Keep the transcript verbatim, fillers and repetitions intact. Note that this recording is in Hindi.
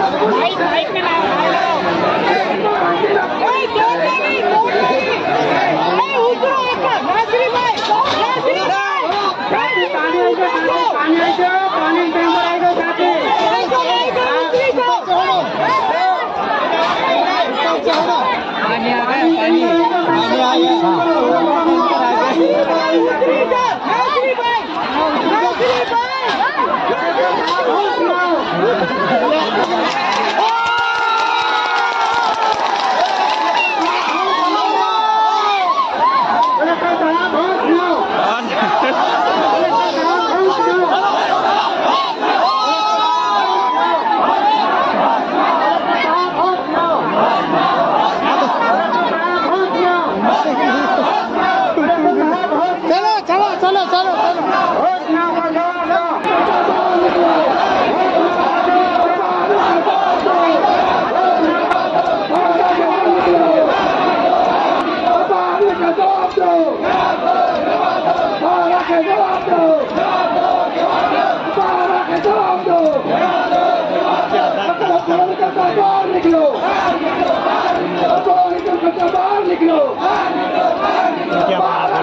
माइक माइक में लाओ ए जोर नहीं जोर नहीं ए उतरो एक नासिरी भाई नासिरी भाई पानी आएगा पानी आएगा पानी टैंकर आएगा जाके नासिरी को पानी आ गया पानी पानी आ गया नासिरी भाई नासिरी भाई निकलो